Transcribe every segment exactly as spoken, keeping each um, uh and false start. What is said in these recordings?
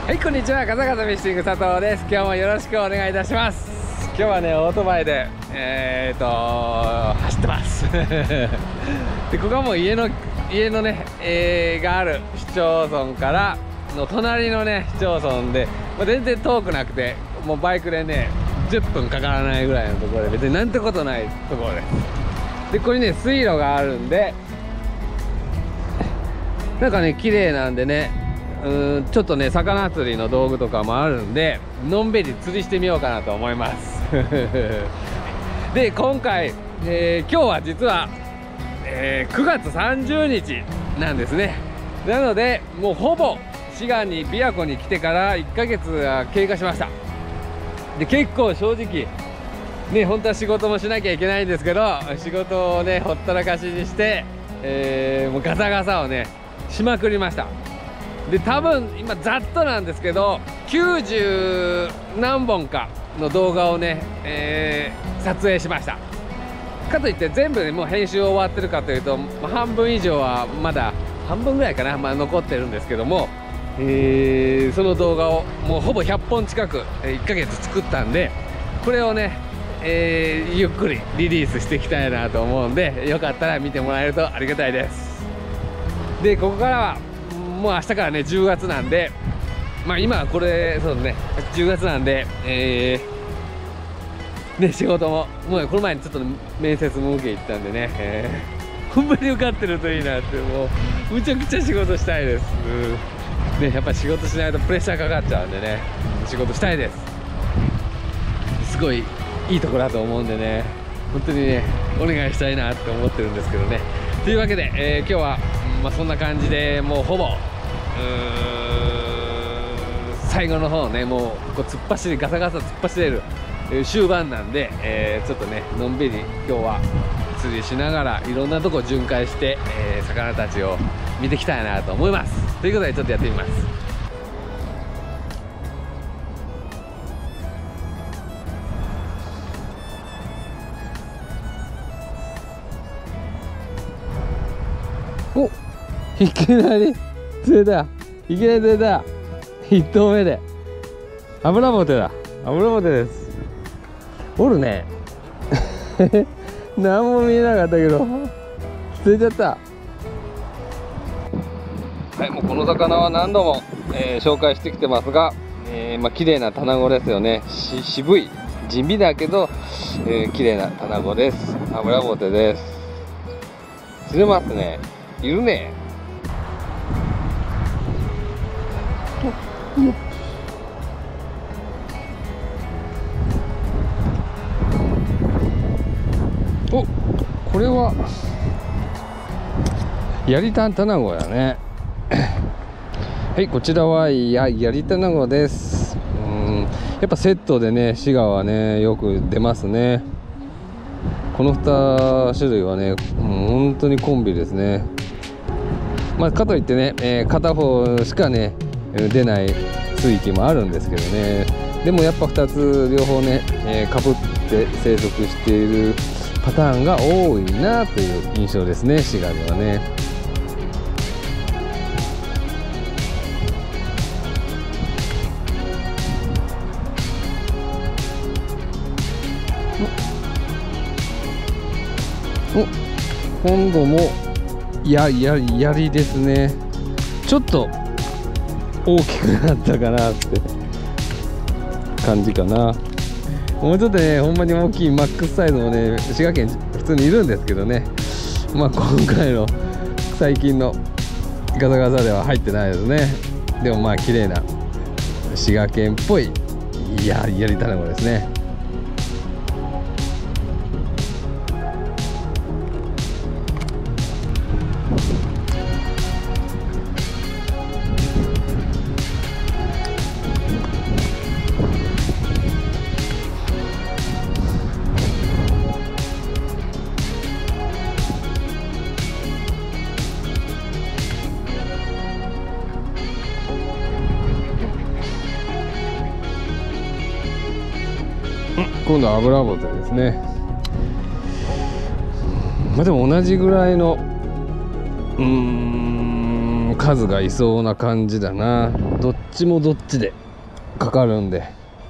はい、こんにちは。ガザガザフィッシング佐藤です。今日もよろしくお願いいたします。今日はね、オートバイでえー、っと走ってますで、ここはもう家の家のね、えー、がある市町村からの隣のね市町村で、まあ、全然遠くなくて、もうバイクでねじゅっぷんかからないぐらいのところで、別になんてことないところです。で、ここにね水路があるんで、なんかね綺麗なんでね、うーんちょっとね魚釣りの道具とかもあるんで、のんびり釣りしてみようかなと思いますで、今回、えー、今日は実は、えー、くがつさんじゅうにちなんですね。なのでもうほぼ滋賀に琵琶湖に来てからいっかげつが経過しました。で、結構正直ね、本当は仕事もしなきゃいけないんですけど、仕事をねほったらかしにして、えー、もうガサガサをねしまくりました。で、多分今ざっとなんですけどきゅうじゅうなんぼんかの動画をね、えー、撮影しました。かといって全部ねもう編集終わってるかというと、まあ、半分以上はまだ半分ぐらいかな、まあ、残ってるんですけども、えー、その動画をもうほぼひゃっぽん近くいっかげつ作ったんで、これをね、えー、ゆっくりリリースしていきたいなと思うんで、よかったら見てもらえるとありがたいです。で、ここからはもう明日からねじゅうがつなんで、まあ今はこれそうねじゅうがつなんで、えー、ね仕事ももうこの前にちょっと面接も受け行ったんでね、えー、ほんまに受かってるといいなって、もうむちゃくちゃ仕事したいです。うんね、やっぱり仕事しないとプレッシャーかかっちゃうんでね、仕事したいです。すごいいいところだと思うんでね、本当にねお願いしたいなって思ってるんですけどね。というわけで、えー、今日は、まあ、そんな感じでもうほぼうーん最後の方ね、もうこう突っ走りガサガサ突っ走れる、えー、終盤なんで、えー、ちょっとねのんびり今日は釣りしながらいろんなとこ巡回して、えー、魚たちを見ていきたいなと思います。ということでちょっとやってみます。お、いきなり釣れた。いきなり釣れた。一投目で油ボテだ。油ボテです。おるね何も見えなかったけど釣れちゃった。はい、もうこの魚は何度も、えー、紹介してきてますが、えー、まあ綺麗なタナゴですよね。し渋い地味だけど、えー、綺麗なタナゴです。油ボテです。釣れますね。いるね。お、これはやりたタナゴだねはい、こちらはややりタナゴです。うん、やっぱセットでね滋賀はねよく出ますね。このに種類はね、うん、本当にコンビですね。まあ、かといってね、えー、片方しかね出ない水域もあるんですけどね、でもやっぱふたつ両方ね、えー、かぶって生息しているパターンが多いなという印象ですね、滋賀ではね。お、今度もやややりですね。ちょっと大きくなったかなって感じかな。もうちょっとねほんまに大きいマックスサイズもね滋賀県普通にいるんですけどね、まあ今回の最近のガサガサでは入ってないですね。でもまあ綺麗な滋賀県っぽいややりタナゴですね。今度は油ボテですね。まあでも同じぐらいのうーん数がいそうな感じだな。どっちもどっちでかかるんで。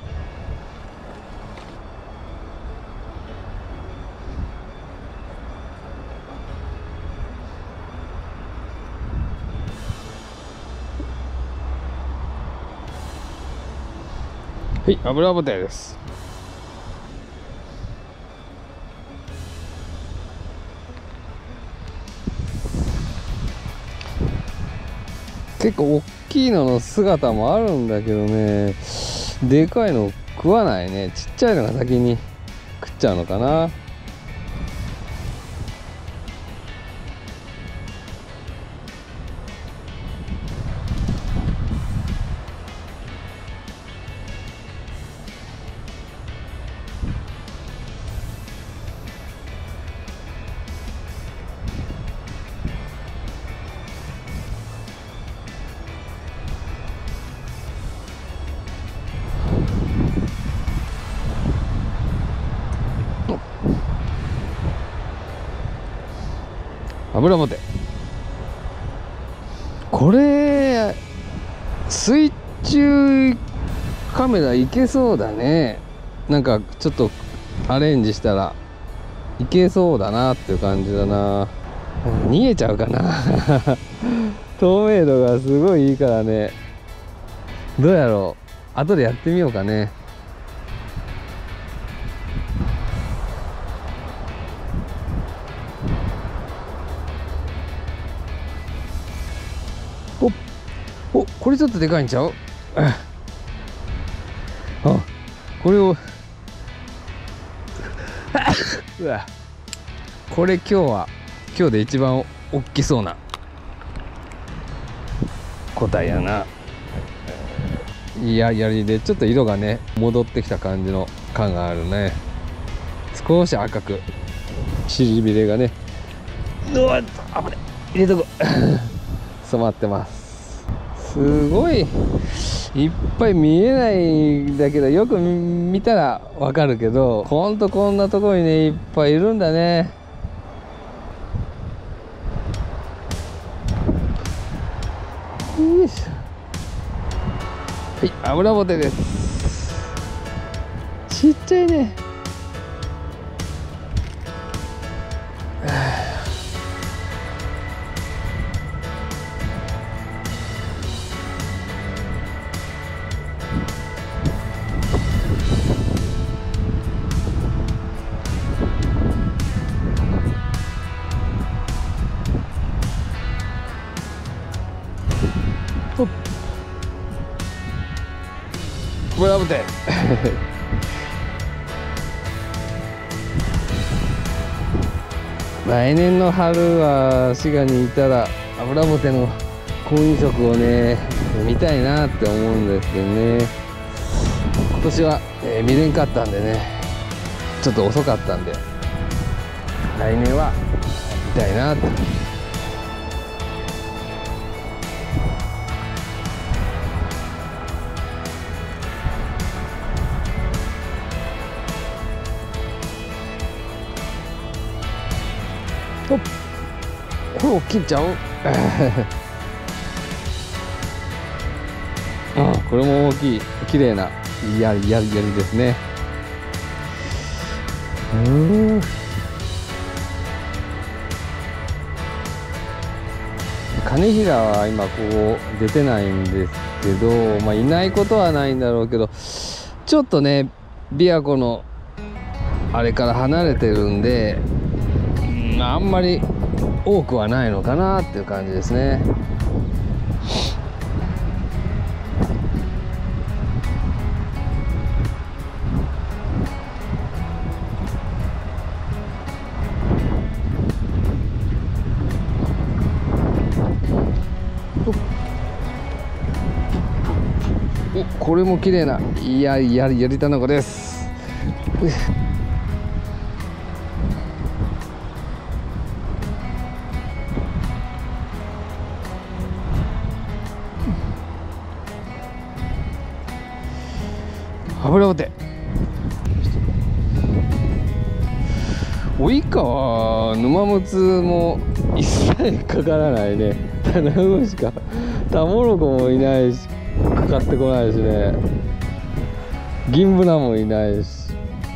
はい、油ぼてです。結構大きいのの姿もあるんだけどね、でかいの食わないね。ちっちゃいのが先に食っちゃうのかな。油ぼて、これ水中カメラいけそうだね。なんかちょっとアレンジしたらいけそうだなっていう感じだな。逃げちゃうかな透明度がすごいいいからね。どうやろう、後でやってみようかね。おお、これちょっとでかいんちゃうあ、これをうわ、これ今日は今日で一番大きそうな個体やな。いや、やりでちょっと色がね戻ってきた感じの感があるね。少し赤くしびれがね、うわっと危ない、入れとこ染まってます。すごいいっぱい見えないんだけど、よく見たらわかるけど、ほんとこんなところにねいっぱいいるんだね。よいしょ。はい、油ぼてです。ちっちゃいね。油ぼて来年の春は滋賀にいたら油ぼての婚姻色をね見たいなって思うんですけどね。今年は、えー、見れんかったんでね、ちょっと遅かったんで、来年は見たいなって。お、これ大きいんちゃうあ、これも大きい、綺麗なやりやりやりですね。うん、金平は今こう出てないんですけど、まあ、いないことはないんだろうけど、ちょっとね琵琶湖のあれから離れてるんで、うん、あんまり多くはないのかなっていう感じですね。お、これも綺麗な、いやいややりたのこです。油ぼて、及川沼むつも一切かからないね。タナウしかタモロコもいないし、 かかってこないしね、銀ブナもいないし、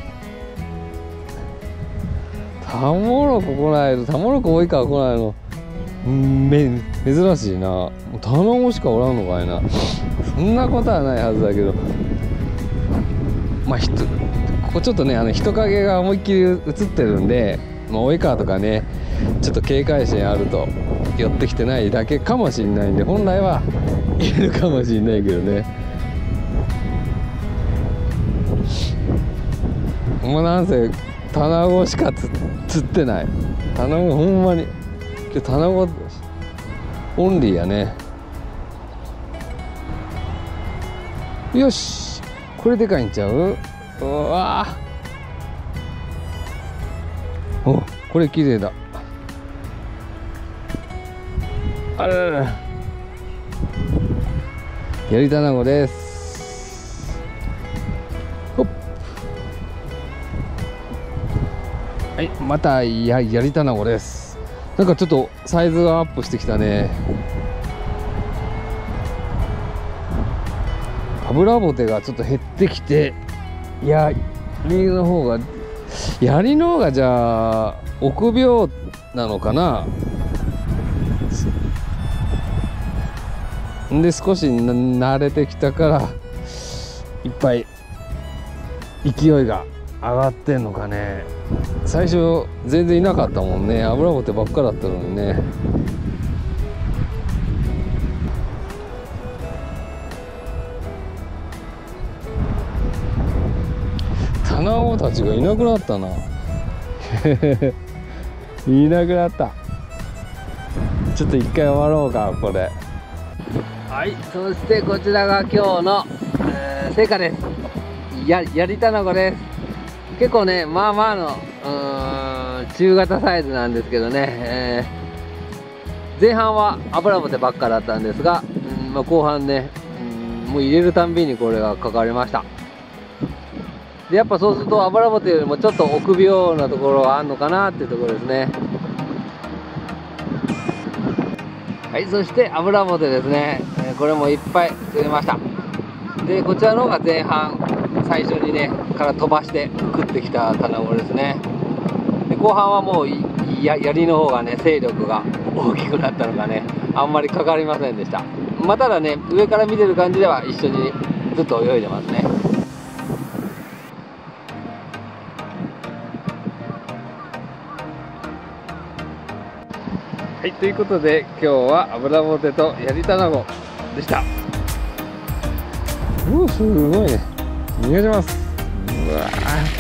タモロコ来ないの、タモロコ多いから来ないの、んめ珍しいな。タナゴしかおらんのかいな。そんなことはないはずだけど、まあ人ここちょっとね、あの人影が思いっきり映ってるんで、まあ、及川とかねちょっと警戒心あると寄ってきてないだけかもしれないんで、本来はいるかもしれないけどね。もうなんせタナゴしかつ釣ってない。タナゴほんまに今日タナゴオンリーやね。よし、これでかいんちゃう。うわー、お、これ綺麗だ。あららら、やりタナゴです。ほっ、はい、またややりタナゴです。なんかちょっとサイズがアップしてきたね。油ぼてがちょっと減ってきて、やりの方がやりの方がじゃあ臆病なのかな。で少し慣れてきたからいっぱい勢いが上がってんのかね。最初全然いなかったもんね。油ぼてばっかだったのにね。タナゴたちがいなくなったな。いなくなった。ちょっと一回終わろうか、これ。はい、そしてこちらが今日の、えー、成果です。ややりタナゴです。結構ね、まあまあのうーん中型サイズなんですけどね、えー、前半は油ぼてばっかだったんですが、うん、まあ、後半ね、うん、もう入れるたんびにこれがかかりました。でやっぱそうすると油ぼてよりもちょっと臆病なところがあるのかなっていうところですね。はい、そして油ぼてですね、えー、これもいっぱい釣れました。でこちらの方が前半最初にねから飛ばして食ってきたタナゴですね。で後半はもうや槍の方がね勢力が大きくなったのがねあんまりかかりませんでした。まあ、ただね上から見てる感じでは一緒にずっと泳いでますね。はい、ということで今日は油ぼてとやりタナゴでした。うわ、すごいね。お願いします。うわ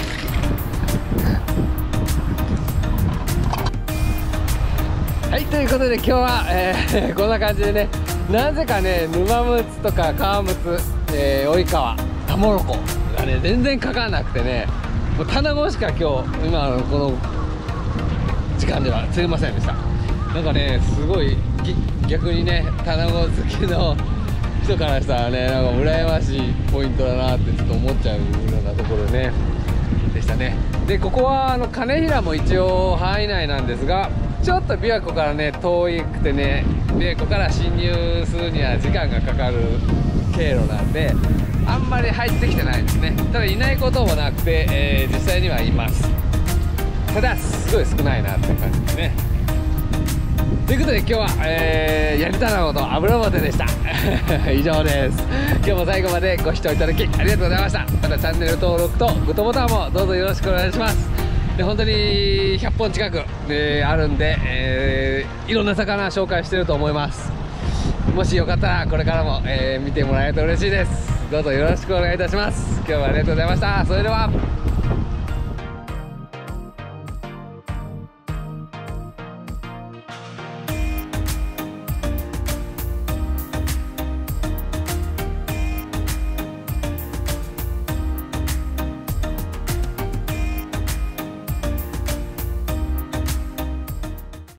はい、ということで今日は、えー、こんな感じでね、なぜかね沼ムツとかカワムツ、えー、及川、タモロコがね全然かかんなくてね、もうタナゴしか今日今のこの時間では釣れませんでした。なんかねすごい逆にねタナゴ好きの人からしたらねなんか羨ましいポイントだなってちょっと思っちゃうようなところねでしたね。でここはあの金平も一応範囲内なんですが、ちょっと琵琶湖からね遠くてね、琵琶湖から侵入するには時間がかかる経路なんであんまり入ってきてないですね。ただいないこともなくて、えー、実際にはいます。ただすごい少ないなって感じですね。ということで今日は、えー、やりタナゴと油ぼてでした以上です。今日も最後までご視聴いただきありがとうございました。またチャンネル登録とグッドボタンもどうぞよろしくお願いします。で本当にひゃっぽん近く、えー、あるんで、えー、いろんな魚紹介してると思います。もしよかったらこれからも、えー、見てもらえると嬉しいです。どうぞよろしくお願いいたします。今日はありがとうございました。それでは。